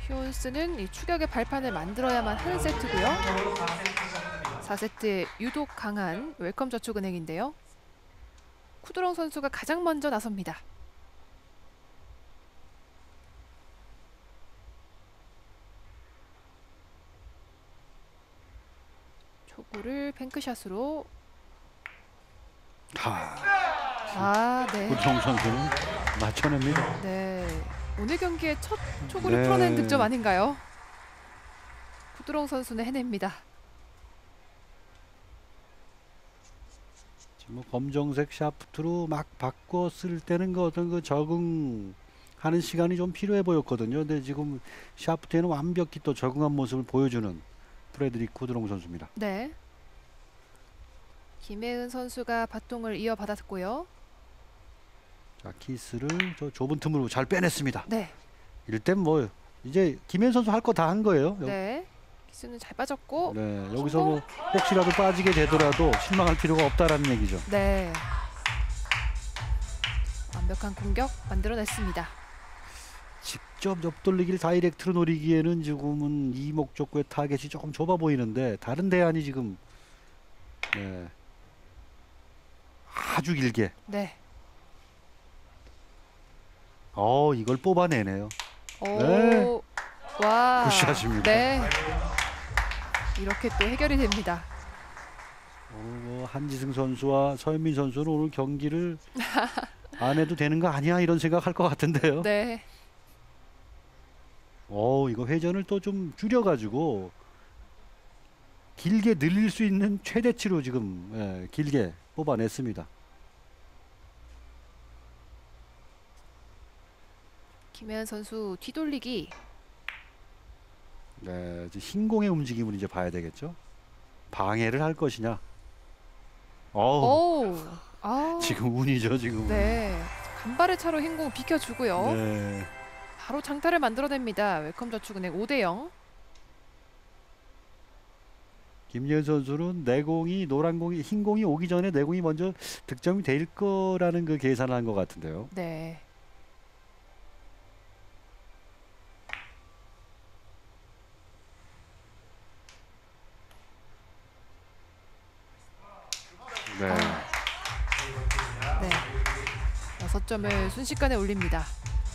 휴온스는 이 추격의 발판을 만들어야만 하는 세트고요. 4세트에 유독 강한 웰컴저축은행인데요. 쿠드롱 선수가 가장 먼저 나섭니다. 초구를 뱅크샷으로. 네. 쿠드롱 선수는 맞춰냅니다. 네. 오늘 경기의 첫 초구를 풀어낸 득점 아닌가요? 쿠드롱 선수는 해냅니다. 지금 뭐 검정색 샤프트로 막 바꿨을 때는 그 어떤 그 적응하는 시간이 좀 필요해 보였거든요. 근데 지금 샤프트에는 완벽히 또 적응한 모습을 보여주는 프레드릭 쿠드롱 선수입니다. 네. 김혜은 선수가 바통을 이어받았고요. 자, 키스를 저 좁은 틈으로 잘 빼냈습니다. 네. 이럴 뭐 이제 김혜은 선수 할 거 다 한 거예요. 네. 키스는 잘 빠졌고. 네, 여기서 뭐 혹시라도 빠지게 되더라도 실망할 필요가 없다라는 얘기죠. 네. 완벽한 공격 만들어냈습니다. 직접 옆돌리기를 다이렉트로 노리기에는 지금은 이목적구의 타겟이 조금 좁아 보이는데 다른 대안이 지금 아주 길게. 네. 이걸 뽑아내네요. 네. 와. 굿샷입니다. 네. 이렇게 또 해결이 됩니다. 한지승 선수와 서현민 선수는 오늘 경기를 안 해도 되는 거 아니야 이런 생각할 것 같은데요. 네. 이거 회전을 또 좀 줄여가지고 길게 늘릴 수 있는 최대치로 지금 길게 뽑아냈습니다. 김혜연 선수 뒤돌리기. 네, 이제 흰공의 움직임을 이제 봐야 되겠죠. 방해를 할 것이냐. 지금 운이죠 지금. 네. 간발의 차로 흰공 비켜주고요. 네. 바로 장타를 만들어냅니다. 웰컴저축은행 5대0. 김예은 선수는 내공이 노란공이 흰공이 오기 전에 내공이 먼저 득점이 될 거라는 그 계산을 한 것 같은데요. 네. 네. 네. 6점을 순식간에 올립니다.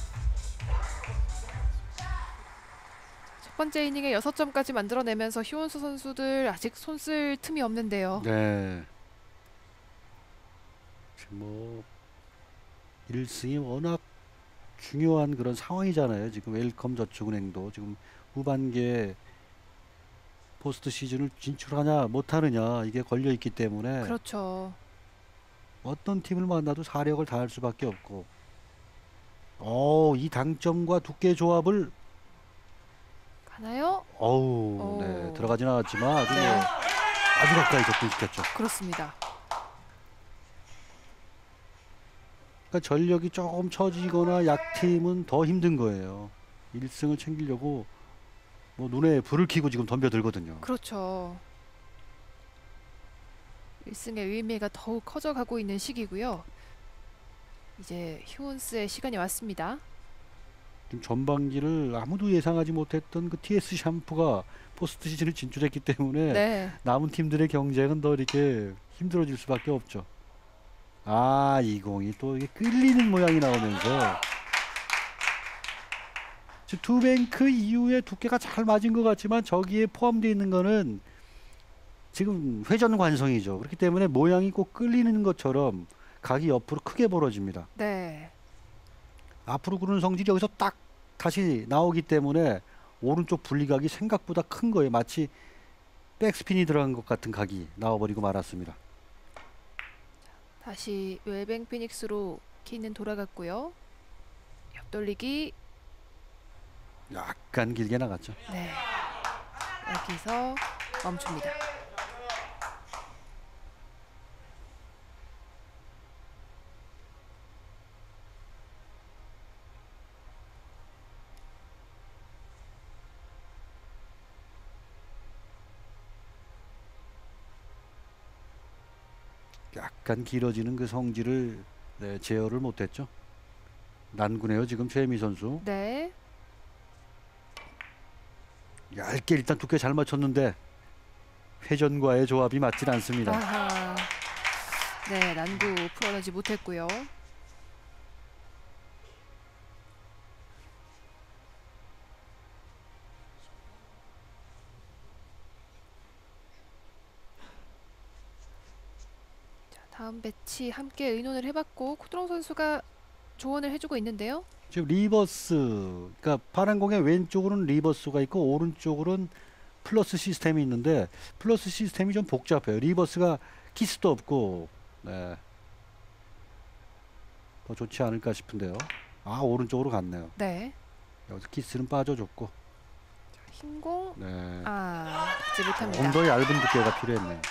첫 번째 이닝에 6점까지 만들어내면서 휴원수 선수들 아직 손쓸 틈이 없는데요. 네. 지금 뭐 1승이 워낙 중요한 그런 상황이잖아요. 지금 웰컴저축은행도 지금 후반기에 포스트 시즌을 진출하냐 못하느냐 이게 걸려 있기 때문에 그렇죠. 어떤 팀을 만나도 사력을 다할 수밖에 없고 이 당점과 두께 조합을 가나요? 네, 들어가진 않았지만 아주 가까이 접근시켰죠. 그렇습니다. 그러니까 전력이 조금 처지거나 약팀은 더 힘든 거예요. 1승을 챙기려고 뭐 눈에 불을 켜고 지금 덤벼들거든요. 그렇죠. 1승의 의미가 더욱 커져가고 있는 시기고요. 이제 휴온스의 시간이 왔습니다. 지금 전반기를 아무도 예상하지 못했던 그 TS 샴푸가 포스트 시즌을 진출했기 때문에 남은 팀들의 경쟁은 더 이렇게 힘들어질 수밖에 없죠. 이 공이 또 이게 끌리는 모양이 나오면서 지금 투뱅크 이후에 두께가 잘 맞은 것 같지만 저기에 포함되어 있는 거는 지금 회전 관성이죠. 그렇기 때문에 모양이 꼭 끌리는 것처럼 각이 옆으로 크게 벌어집니다. 네. 앞으로 구르는 성질이 여기서 딱 다시 나오기 때문에 오른쪽 분리각이 생각보다 큰 거예요. 마치 백스핀이 들어간 것 같은 각이 나와버리고 말았습니다. 다시 웰뱅 피닉스로 키는 돌아갔고요. 옆돌리기. 약간 길게 나갔죠. 네. 여기서 멈춥니다. 약간 길어지는 그 성질을 제어를 못했죠. 난구네요 지금 최혜미 선수. 네. 얇게 일단 두께 잘 맞췄는데 회전과의 조합이 맞질 않습니다. 아하. 네, 난구 풀어내지 못했고요. 자, 다음 배치 함께 의논을 해봤고 코드롱 선수가 조언을 해주고 있는데요. 지금 리버스, 그러니까 파란 공의 왼쪽으로는 리버스가 있고 오른쪽으로는 플러스 시스템이 있는데 플러스 시스템이 좀 복잡해요. 리버스가 키스도 없고 네. 더 좋지 않을까 싶은데요. 아, 오른쪽으로 갔네요. 네. 여기서 키스는 빠져줬고. 흰공. 네. 아, 받지 못합니다. 좀 더 얇은 두께가 필요했네요.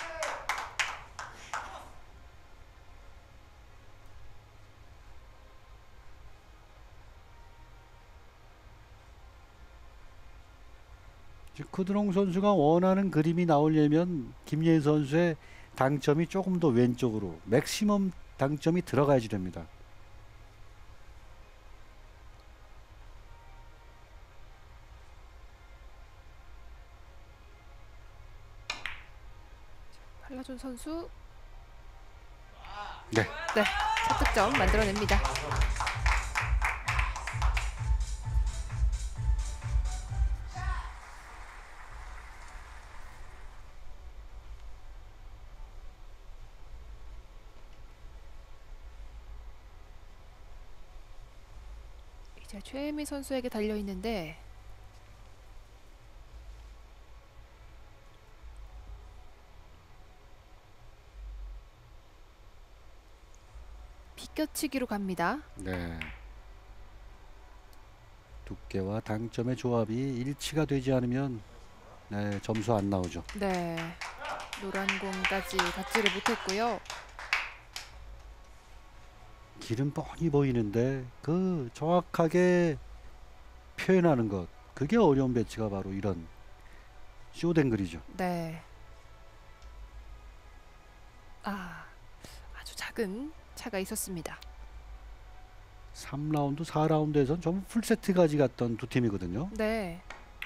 쿠드롱 선수가 원하는 그림이 나오려면 김예은 선수의 당점이 조금 더 왼쪽으로 맥시멈 당점이 들어가야지 됩니다. 팔라존 선수. 네. 네, 첫 득점 만들어냅니다. 이제 최혜미 선수에게 달려 있는데 비껴치기로 갑니다. 네. 두께와 당점의 조합이 일치가 되지 않으면 네, 점수 안 나오죠. 네, 노란 공까지 닿지를 못했고요. 길은 뻔히 보이는데 그 정확하게 표현하는 것, 그게 어려운 배치가 바로 이런 쇼된 글이죠. 네. 아, 아주 작은 차가 있었습니다. 3라운드, 4라운드에선 전부 풀세트까지 갔던 두 팀이거든요. 네.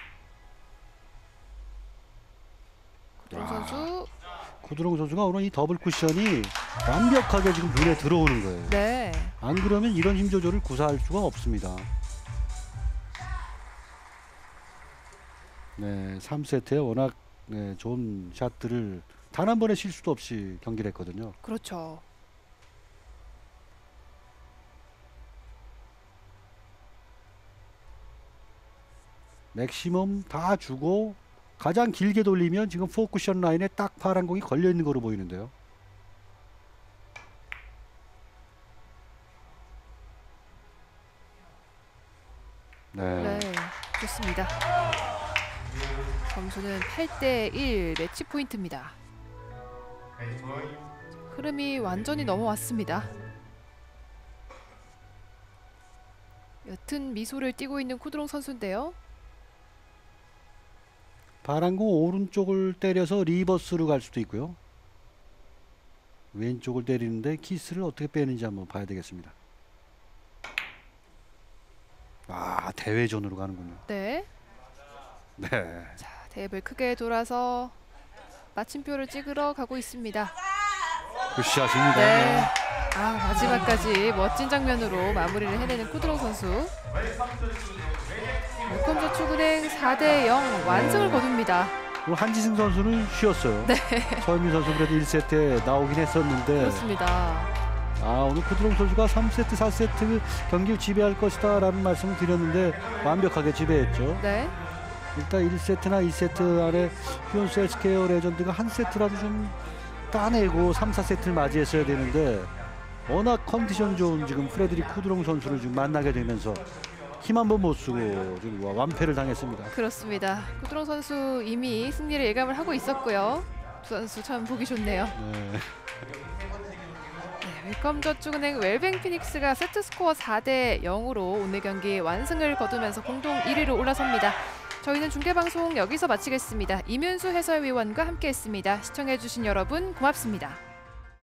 쿠드롱 선수. 쿠드롱 선수가 오늘 이 더블 쿠션이 완벽하게 지금 눈에 들어오는 거예요. 네. 안 그러면 이런 힘 조절을 구사할 수가 없습니다. 네, 3세트에 워낙 네, 좋은 샷들을 단 한 번의 실수도 없이 경기를 했거든요. 그렇죠. 맥시멈 다 주고 가장 길게 돌리면 지금 4쿠션 라인에 딱 파란 공이 걸려 있는 거로 보이는데요. 네, 좋습니다. 점수는 8대1 매치 포인트입니다. 흐름이 완전히 넘어왔습니다. 옅은 미소를 띠고 있는 쿠드롱 선수인데요. 파란 공 오른쪽을 때려서 리버스로 갈 수도 있고요. 왼쪽을 때리는데 키스를 어떻게 빼는지 한번 봐야 되겠습니다. 아, 대회전으로 가는군요. 네. 네. 자, 대회를 크게 돌아서 마침표를 찍으러 가고 있습니다. 굿샷입니다. 네. 아, 마지막까지 멋진 장면으로 마무리를 해내는 쿠드롱 선수. 웰컴저축은행 4대0 완승을 거둡니다. 한지승 선수는 쉬었어요. 네. 서현민 선수 그래도 1세트에 나오긴 했었는데 그렇습니다. 아, 오늘 쿠드롱 선수가 3세트, 4세트 경기를 지배할 것이다 라는 말씀을 드렸는데 완벽하게 지배했죠. 네. 일단 1세트나 2세트 안에 휴온스 헬스케어 레전드가 한 세트라도 좀 따내고 3, 4세트를 맞이했어야 되는데 워낙 컨디션 좋은 지금 프레드릭 쿠드롱 선수를 지금 만나게 되면서 힘 한 번 못 쓰고 지금 완패를 당했습니다. 그렇습니다. 쿠드롱 선수 이미 승리를 예감을 하고 있었고요. 두 선수 참 보기 좋네요. 네. 웰컴저축은행 웰뱅 피닉스가 세트 스코어 4대0으로 오늘 경기 완승을 거두면서 공동 1위로 올라섭니다. 저희는 중계방송 여기서 마치겠습니다. 이문수 해설위원과 함께했습니다. 시청해주신 여러분 고맙습니다.